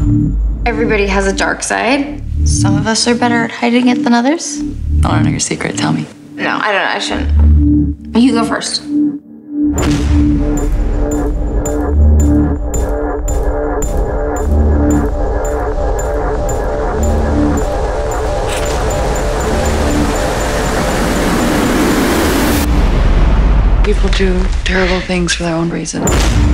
Everybody has a dark side. Some of us are better at hiding it than others. I want to know your secret. Tell me. No, I don't know. I shouldn't. You go first. People do terrible things for their own reason.